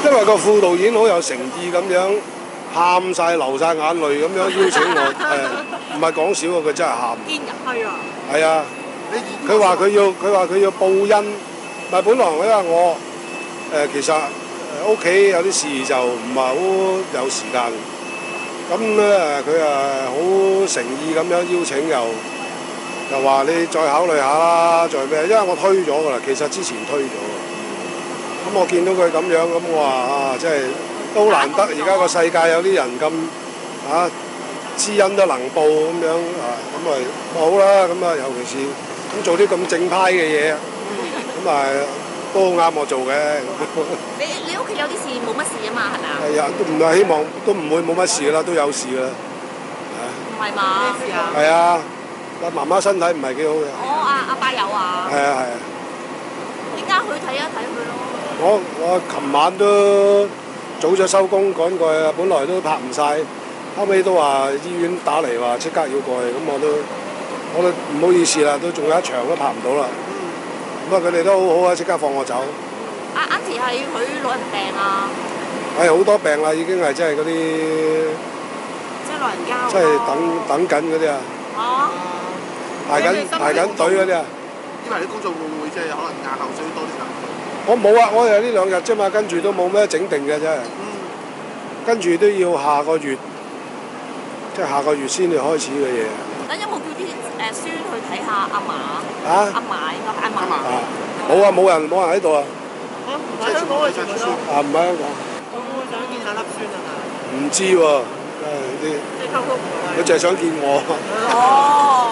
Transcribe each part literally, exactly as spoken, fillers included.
因為個副導演好有誠意咁樣，喊晒流晒眼淚咁樣邀請我，誒唔係講笑喎，佢真係喊。 堅人係啊。 係啊，佢話佢要佢話佢要報恩，咪本來因為我誒其實屋企有啲事就唔係好有時間，咁咧佢誒好誠意咁樣邀請又又話你再考慮下啦，再咩？因為我推咗㗎啦，其實之前推咗。咁我見到佢咁樣，咁我話啊，真係都難得，而家個世界有啲人咁啊，知恩都能報咁樣啊，咁咪好啦。咁啊，尤其是咁做啲咁正派嘅嘢，咁啊都啱我做嘅。 你你屋企有啲事冇乜事啊嘛，係咪啊？ 係啊，都唔係希望都唔會冇乜事啦，都有事啦。 唔係嘛？咩事啊？ 係啊，阿媽媽身體唔係幾好嘅。 哦，阿阿爸有啊。 係啊係啊。 點解去睇一睇佢咯？ 我我琴晚都早咗收工趕過去，本來都拍唔晒，後尾都話醫院打嚟話即刻要過去，咁我都我都唔好意思啦，都仲有一場都拍唔到啦。咁啊佢哋都好好啊，即刻放我走。 阿 Auntie 係佢老人病啊？ 係好多病啦，已經係即係嗰啲， 即係老人家。 即係等等緊嗰啲啊。哦。排緊排緊隊嗰啲啊。 因為你工作會唔會即係可能壓後需多啲人？ 我冇啊，我係呢兩日啫嘛，跟住都冇咩整定嘅啫。嗯。跟住都要下個月，即係下個月先至開始嘅嘢。 咁有冇叫啲誒孫去睇下阿嫲？ 啊？ 阿嫲應該阿嫲。 啊！冇啊，冇人冇人喺度啊。 啊，唔喺香港嘅全部都。 啊，唔喺香港。 會唔會想見下粒孫啊？ 唔知喎，誒啲。 即係溝通唔到。 佢就係想見我。 哦。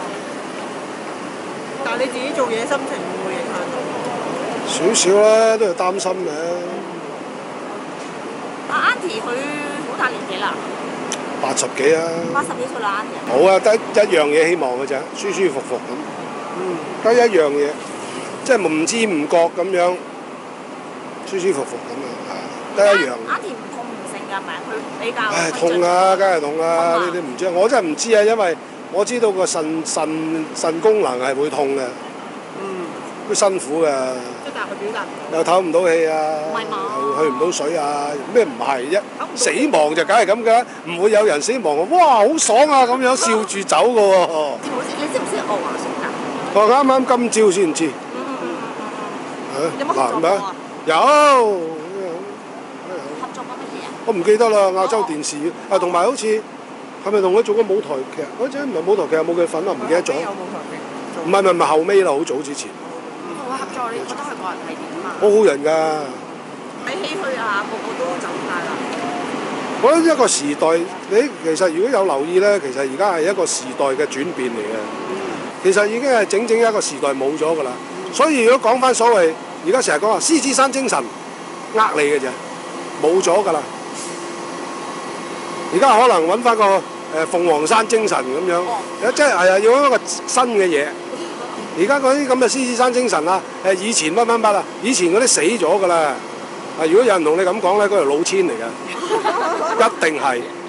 但係你自己做嘢心情會唔會影響到？ 少少啦，都係擔心嘅。 阿 Auntie 佢好大年紀啦。 八十幾啊。 八十幾歲啦 Auntie。 好啊，得一樣嘢希望嘅啫，舒舒服服咁。嗯。得一樣嘢，即係唔知唔覺咁樣，舒舒服服咁啊，得一樣。 Auntie 唔痛唔成㗎，係咪？佢比較。 唉，痛啊，梗係痛啦！呢啲唔知，我真係唔知啊，因為我知道個腎腎腎功能係會痛嘅。嗯。都辛苦㗎。 但係佢表達唔到，又唞唔到氣啊，又去唔到水啊，咩唔係啫？死亡就梗係咁㗎，唔會有人死亡喎！哇，好爽啊，咁樣笑住走㗎喎。 你知唔知岳華叔㗎？ 我啱啱今朝先知。 嗯嗯嗯嗯嗯。有冇合作過啊？ 有。 合作過乜嘢啊？ 我唔記得啦，亞洲電視啊，同埋好似係咪同佢做過舞台劇？嗰陣唔係舞台劇，有冇佢份啊？唔記得咗。 有舞台劇。 唔係唔係唔係後尾啦，好早之前。 合作，你覺得佢個人係點啊？ 好好人㗎。 睇唏噓啊，個個都走晒啦。 我覺得一個時代，你其實如果有留意咧，其實而家係一個時代嘅轉變嚟嘅。嗯、其實已經係整整一個時代冇咗㗎啦。嗯、所以如果講翻所謂，而家成日講話獅子山精神，呃你嘅啫，冇咗㗎啦。而家可能揾翻個誒鳳凰山精神咁樣，哦、即係係啊，要揾一個新嘅嘢。而家嗰啲咁嘅獅子山精神啊，誒以前乜乜乜啊，以前嗰啲死咗㗎啦。啊，如果有人同你咁講咧，嗰條老千嚟㗎，一定係。